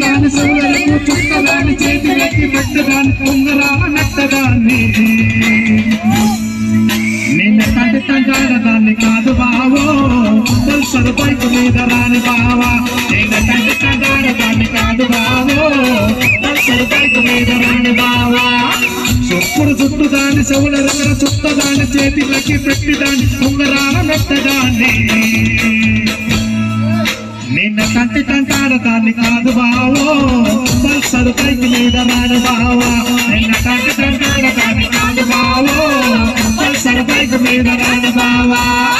చుట్టదాని సౌలలకు చుట్టదాని చేతిలోకి పెట్టదాని పొంగరా నట్టదాన్ని నిన్న కంటి తంటాడదాన్ని కాదు బావో పల్సర్ బైక్ మీద రాని బావా నిన్న కంటి తంటాడదాన్ని కాదు బావో పల్సర్ బైక్ మీద రాని బావా చొప్పుడు చుట్టుదాని సౌల దగ్గర చుట్టదాని చేతిలోకి పెట్టిదాన్ని పొంగరాల మెట్టదాన్ని నిన్న కంటి తంటాడదాన్ని కాదు బావో పల్సర్ బైక్ మీద రాని బావా నిన్న కంటి తంటాడదాన్ని కాదు బావో పల్సర్ బైక్ మీద రాని బావా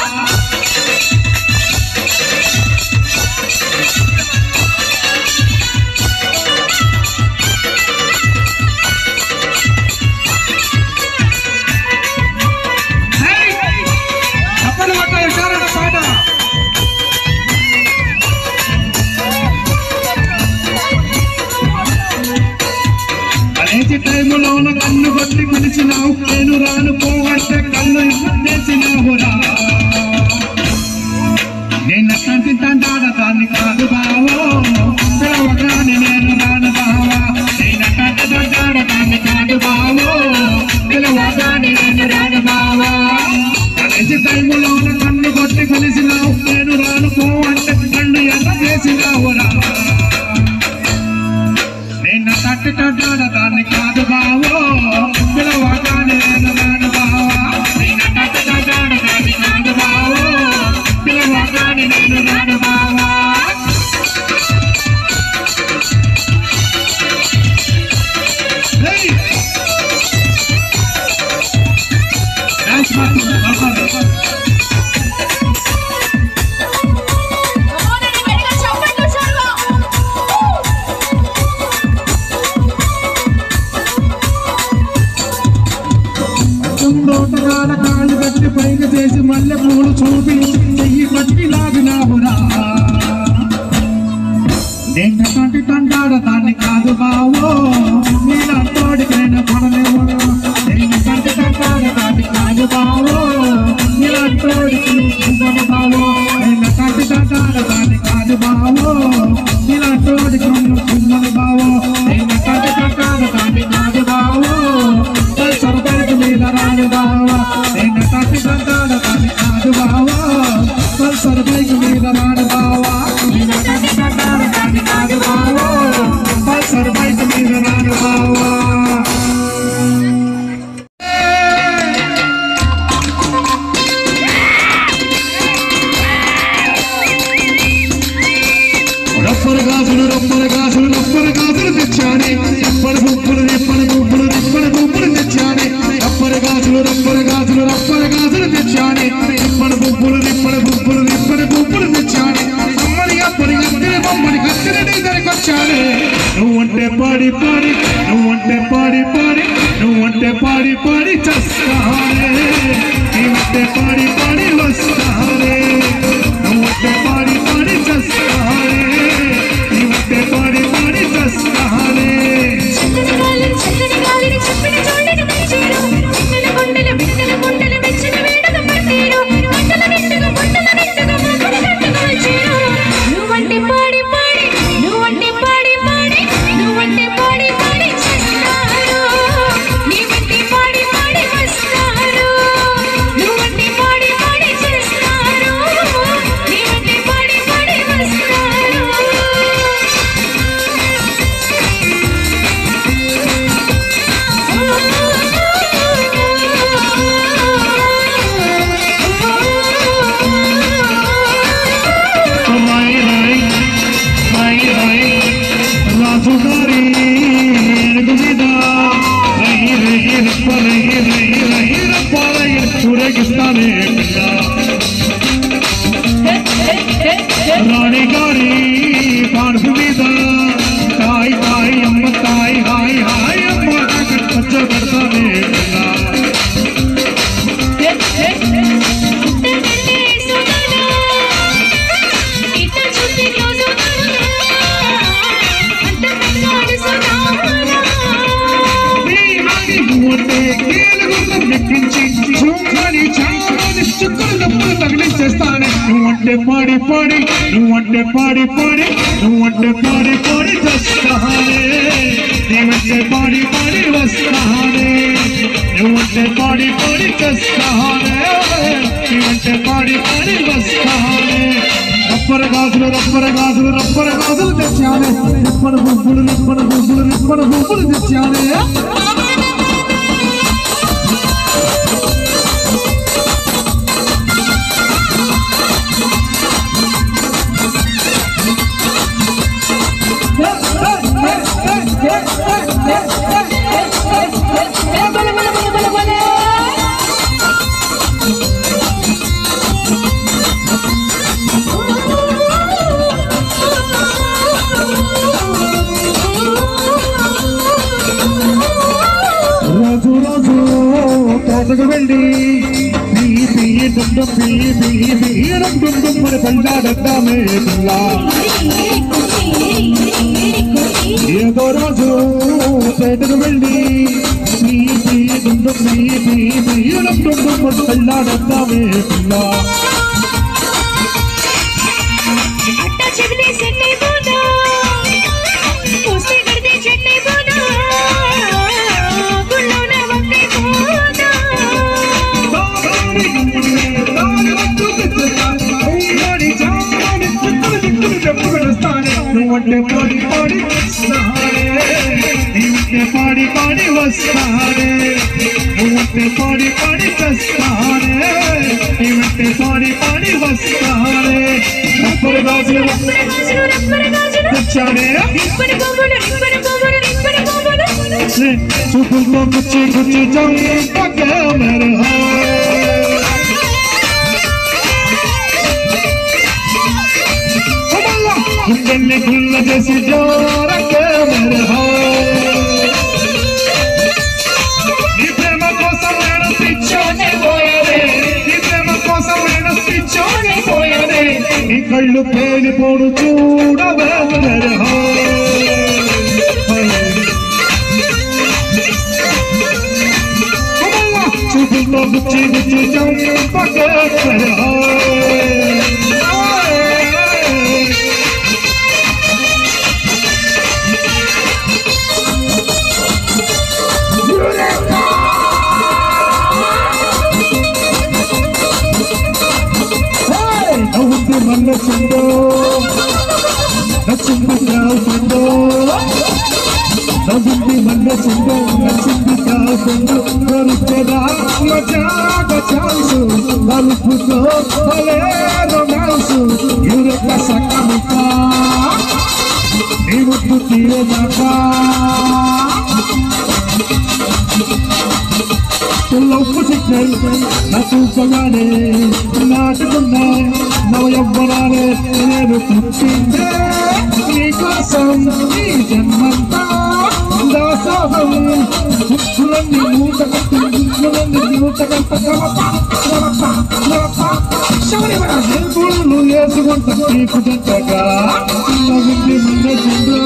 టైములోన కన్ను కొట్టి పిలిచినావు నేను రాను పోవంటే కన్ను చేసినావురా నిన్న కంటి తంటాడదాన్ని కాదు బావో పిలవగానే నేను రాను బావా నిన్న కంటి తంటాడదాన్ని కాదు బావో పిలవగానే నేను రాను బావా కలిసి టైములోన కన్ను కొట్టి పిలిచినావు నేను రాను పోవంటే కన్ను ఎంత చేసినావురా నిన్న కంటి తంటాడదాన్ని కాదు బావో పిలవగానే నేను రాను బావా నిన్న కంటి తంటాడదాన్ని కాదు బావో పిలవగానే నేను రాను బావా కాళ్ళు కట్టి పైన చేసి మల్లె పూలు చూపించి చెయ్యి పట్టి లాగినావురా నిన్న కంటి తంటాడదాన్ని కాదు బావో నీలాంటోడికైనా పడలేవురా నిన్న కంటి తంటాడదాన్ని కాదు బావో నీలాంటోడికి బావో నిన్న కంటి తంటాడదాన్ని కాదు బావో నీలాంటోడికి బావో నిన్న కంటి తంటాడదాన్ని కాదు బావో పల్సర్ బైక్ మీద రాను బావా నిన్న కంటి తంటాడదాన్ని కాదు బావా పల్సర్ బైక్ మీద రాను బావా నిన్న కంటి తంటాడదాన్ని కాదు బావో పల్సర్ బైక్ మీద రాను బావా రబ్బరు గాజులు తెచ్చానే రబ్బరు గుంపులు తెచ్చానే రబ్బరు గాజులు తెచ్చానే రబ్బరు గుంపులు తెచ్చానే అమ్మని బొమ్మని కత్తిని నీ దగ్గరికొచ్చానే నువ్వంటే పాడి చస్తానే నీవంటే పాడి వస్తానే నువ్వంటే పాడి చస్తానే నీవంటే పాడి చస్తానే రాణి గారి పార్పు మీద హాయ్ అమ్మ హాయ్ అమ్మ కడతానే ఎక్కించి చెప్పులు తగిలించేస్తానే నువ్వంటే పాడి పాడి నువ్వంటే పాడి పాడి నువ్వంటే పాడి పాడి వస్తానే నీవంటే పాడి పాడి వస్తానే నువ్వంటే పాడి పాడి వస్తానే నీవంటే పాడి పాడి వస్తానే రబ్బర గాజులు తెచ్చానే నిప్పన బొబ్బులు తెచ్చానే తోటకు వెళ్ళి మరి పంచాడద్దామే పిల్ల ఏదో రోజు తోటకు వెళ్ళి పంచాడద్దామే పిల్ల నువ్వంటే పాడి పాడి నీవంటే పాడి పాడి వస్తానే నువ్వంటే పాడి పాడి వస్తానే నీవంటే పాడి పాడి వస్తానే రబ్బరు గాజులు తెచ్చానే చూపులతో గుచ్చి చంపకే మేరే గుండెల్ని గుల్ల చేసి జోరకే మేరే నీ ప్రేమ కోసం నేను పిచ్చోని పోయానే నీ ప్రేమ కోసం నేను పిచ్చోని పోయానే నీ కళ్ళు పేలిపోడు చూడవే మేరే చూపులతో గుచ్చి చంపకే మేరే నచ్చిందో నచ్చింది కాకుండా నవ్వుంది నచ్చిందో నచ్చింది కాకుండా దొరికేదా మజాగ ఛాన్సు నలుపుతో భలే రొమాన్సు యూరొక్క సక్కమిక నీ ముద్దు తీయదాకా లవ్వు సిగ్నల్ నాకు పగానే నాటుకున్నా నవ యవ్వనాలే నేను పుట్టిందే నీకోసం నీ జన్మంతా దాసోహం ముక్కులన్నీ మూటగట్టు గుళ్ళు వేసుకుంటా నీకు జంటగా నవ్వుంది ముందు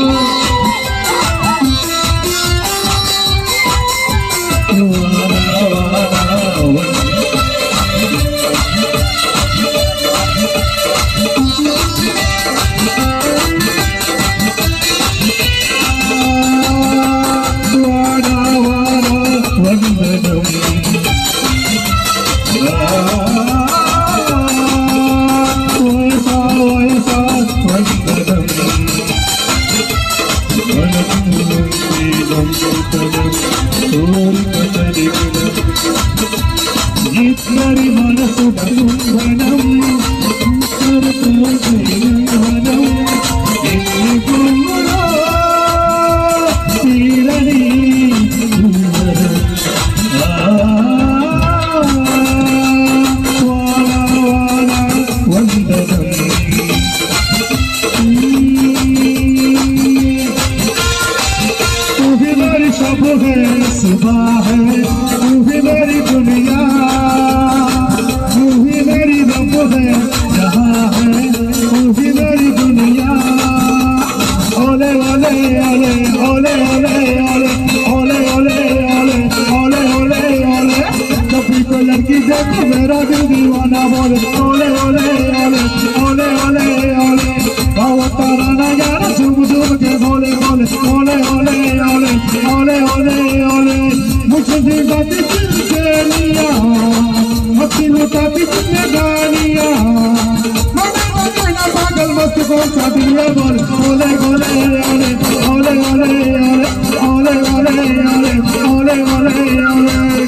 सादिया बोल ओले ओले ओले ओले ओले ओले ओले ओले ओले ओले ओले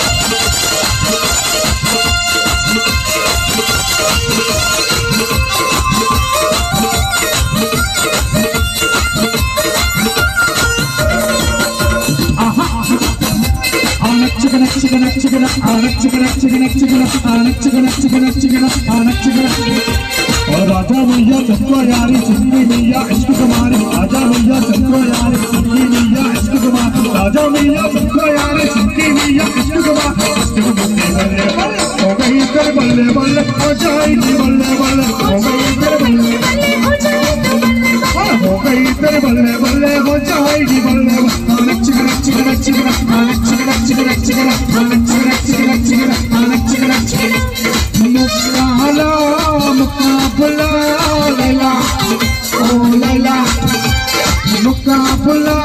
chicken और राजा भैया सबको यारी चिंदी भैया इश्क कुमारी राजा भैया सबको यारी चिंदी भैया इश्क कुमार राजा भैया सबको यारी चिंदी भैया इश्क कुमार बल्ले बल्ले हो गई कर बल्ले बल्ले हो जाएगी बल्ले बल्ले हो गई कर बल्ले हो गई कर बल्ले बल्ले हो जाएगी बल्ले मुकाबला